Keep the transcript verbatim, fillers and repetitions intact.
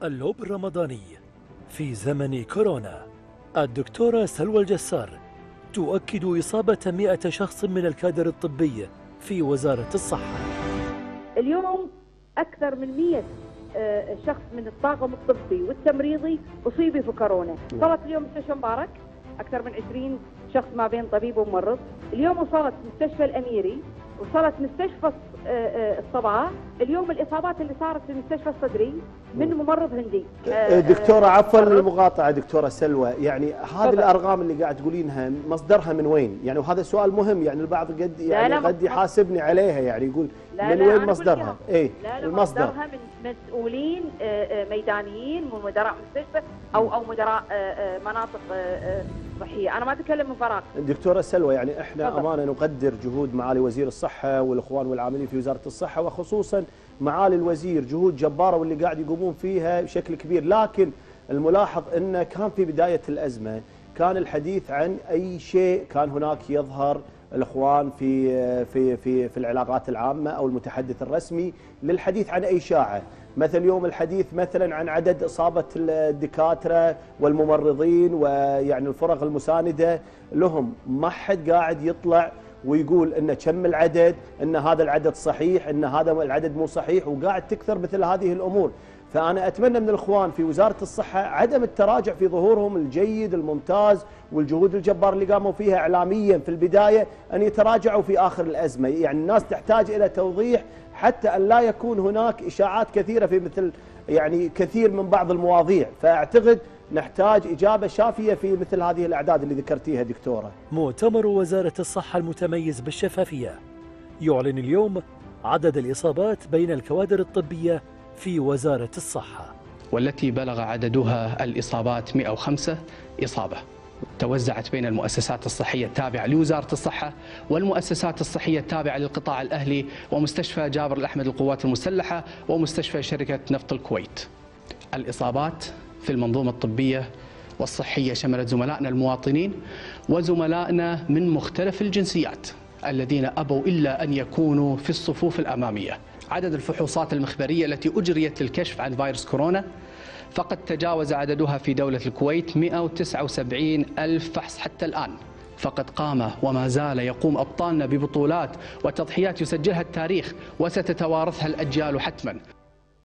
اللوب الرمضاني في زمن كورونا. الدكتورة سلوى الجسار تؤكد إصابة مئة شخص من الكادر الطبي في وزارة الصحة. اليوم أكثر من مئة شخص من الطاقم الطبي والتمريضي أصيبوا في كورونا. وصلت اليوم مستشفى مبارك أكثر من عشرين شخص ما بين طبيب وممرض. اليوم وصلت مستشفى الأميري، وصلت مستشفى الصباح. اليوم الإصابات اللي صارت في مستشفى الصدري من ممرض هندي. دكتورة عفوا المقاطعة دكتورة سلوى، يعني هذه الأرقام اللي قاعد تقولينها مصدرها من وين؟ يعني وهذا سؤال مهم، يعني البعض قد يعني قد يحاسبني عليها، يعني يقول لا من لا وين مصدرها؟ ايه لا لا المصدر مصدرها من مسؤولين ميدانيين، من مدراء مستشفى او او مدراء مناطق صحية. أنا ما أتكلم من فراغ. دكتورة سلوى، يعني إحنا فضل. أمانة نقدر جهود معالي وزير الصحة والإخوان والعاملين في وزارة الصحة، وخصوصا معالي الوزير، جهود جبارة واللي قاعد يقومون فيها بشكل كبير. لكن الملاحظ أنه كان في بداية الأزمة كان الحديث عن أي شيء، كان هناك يظهر الإخوان في في في في العلاقات العامة أو المتحدث الرسمي للحديث عن أي إشاعة. مثل اليوم الحديث مثلا عن عدد إصابة الدكاترة والممرضين ويعني الفرق المساندة لهم، ما حد قاعد يطلع ويقول إن كم العدد، إن هذا العدد صحيح، إن هذا العدد مو صحيح، وقاعد تكثر مثل هذه الأمور. فأنا أتمنى من الإخوان في وزارة الصحة عدم التراجع في ظهورهم الجيد الممتاز والجهود الجبار اللي قاموا فيها إعلاميا في البداية، أن يتراجعوا في آخر الأزمة. يعني الناس تحتاج إلى توضيح حتى أن لا يكون هناك إشاعات كثيرة في مثل يعني كثير من بعض المواضيع. فأعتقد نحتاج إجابة شافية في مثل هذه الأعداد اللي ذكرتيها دكتورة. مؤتمر وزارة الصحة المتميز بالشفافية يعلن اليوم عدد الإصابات بين الكوادر الطبية في وزارة الصحة، والتي بلغ عددها الإصابات مئة وخمسة إصابة، توزعت بين المؤسسات الصحية التابعة لوزارة الصحة والمؤسسات الصحية التابعة للقطاع الأهلي ومستشفى جابر الأحمد للقوات المسلحة ومستشفى شركة نفط الكويت. الإصابات في المنظومة الطبية والصحية شملت زملائنا المواطنين وزملائنا من مختلف الجنسيات الذين أبوا إلا أن يكونوا في الصفوف الأمامية. عدد الفحوصات المخبرية التي أجريت للكشف عن فيروس كورونا فقد تجاوز عددها في دولة الكويت مئة وتسعة وسبعين ألف فحص حتى الآن. فقد قام وما زال يقوم أبطالنا ببطولات وتضحيات يسجلها التاريخ وستتوارثها الأجيال حتما.